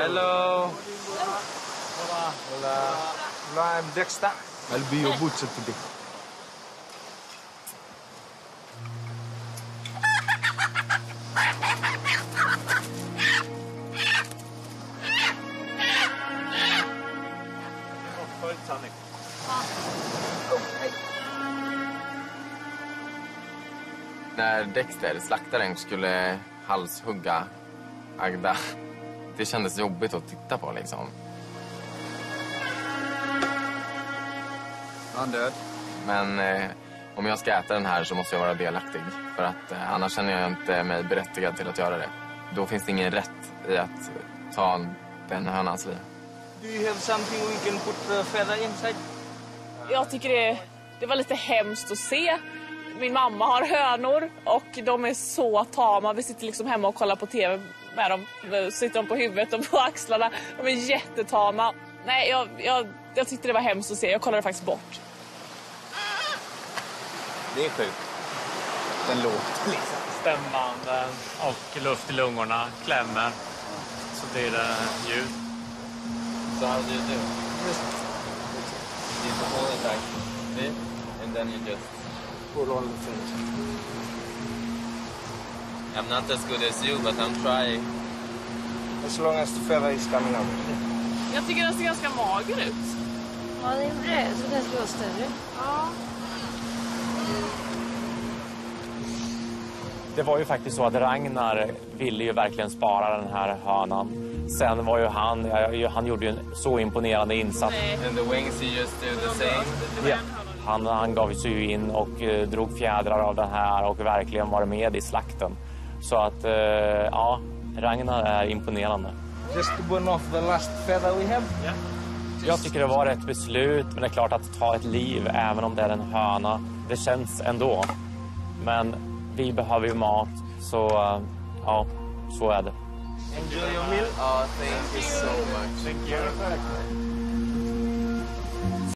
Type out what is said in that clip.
Hello. Hola. Hola, I'm Dexter. I'll be your butcher today. När Dexter, slaktaren, skulle halshugga Agda, det kändes jobbigt att titta på liksom. Han död. Men om jag ska äta den här så måste jag vara delaktig. För att annars känner jag inte mig berättigad till att göra det. Då finns det ingen rätt i att ta den hönans liv. Do you have something we can put feather inside? Jag tycker det var lite hemskt att se. Min mamma har hönor och de är så tama. Vi sitter liksom hemma och kollar på tv med dem. Sitter de på huvudet och på axlarna. De är jättetama. Nej, jag tyckte det var hemskt att se. Jag kollade faktiskt bort. Det är sjukt. Den låter liksom. Stämbanden och luft i lungorna klämmer. Så blir det ljud. So how do you do? Just hold it back a bit and then you just pull on the things. I'm not as good as you, but I'm trying. As long as the feather is coming out. Jag tycker den ser ganska mager ut. Ja, det är bra. Så den ska vara större. Ja. Det var ju faktiskt så att Ragnar ville ju verkligen spara den här hönan. Sen var ju han gjorde ju en så imponerande insats. And the wings you just do the same. Ja. Han gav sig ju in och drog fjädrar av den här och verkligen var med i slakten. Så att ja, Ragnar är imponerande. Just to burn off the last feather we have. Yeah. Jag tycker det var rätt beslut, men det är klart att ta ett liv även om det är en höna. Det känns ändå. Men vi behöver ju mat, så ja, så är det. Enjoy your meal. Oh, thank you so much. Thank you.